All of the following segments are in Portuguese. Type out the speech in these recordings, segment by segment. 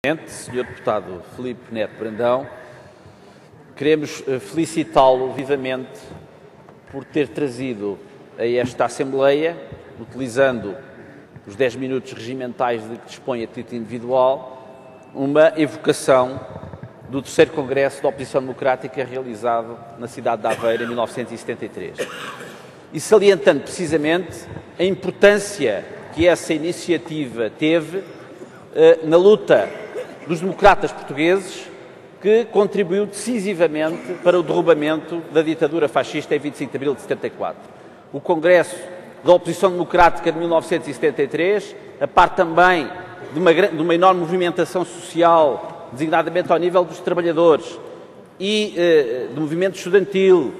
Senhor Deputado Filipe Neto Brandão, queremos felicitá-lo vivamente por ter trazido a esta Assembleia, utilizando os 10 minutos regimentais de que dispõe a título individual, uma evocação do terceiro Congresso da Oposição Democrática realizado na cidade de Aveiro em 1973. E salientando precisamente a importância que essa iniciativa teve na luta dos democratas portugueses, que contribuiu decisivamente para o derrubamento da ditadura fascista em 25 de abril de 74. O Congresso da Oposição Democrática de 1973, a par também de uma enorme movimentação social, designadamente ao nível dos trabalhadores e do movimento estudantil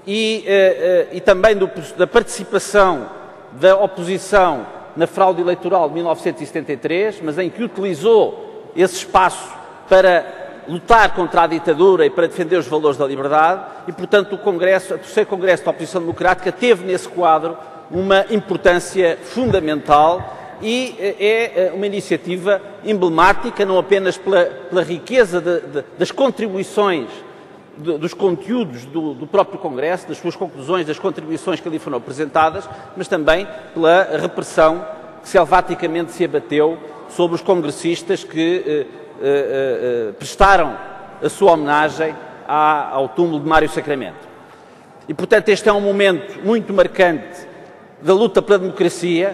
e também da participação da oposição na fraude eleitoral de 1973, mas em que utilizou esse espaço para lutar contra a ditadura e para defender os valores da liberdade e, portanto, o terceiro Congresso da Oposição Democrática teve nesse quadro uma importância fundamental e é uma iniciativa emblemática, não apenas pela riqueza das contribuições, dos conteúdos do próprio Congresso, das suas conclusões, das contribuições que ali foram apresentadas, mas também pela repressão que selvaticamente se abateu sobre os congressistas que prestaram a sua homenagem ao túmulo de Mário Sacramento. E, portanto, este é um momento muito marcante da luta pela democracia,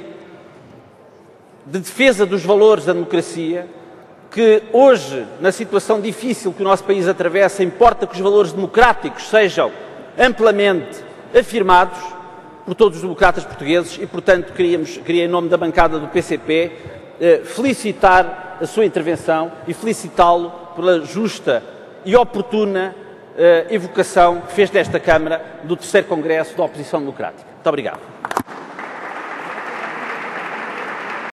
de defesa dos valores da democracia, que hoje, na situação difícil que o nosso país atravessa, importa que os valores democráticos sejam amplamente afirmados por todos os democratas portugueses e, portanto, queria em nome da bancada do PCP, felicitar a sua intervenção e felicitá-lo pela justa e oportuna evocação que fez desta Câmara do terceiro Congresso da Oposição Democrática. Muito obrigado.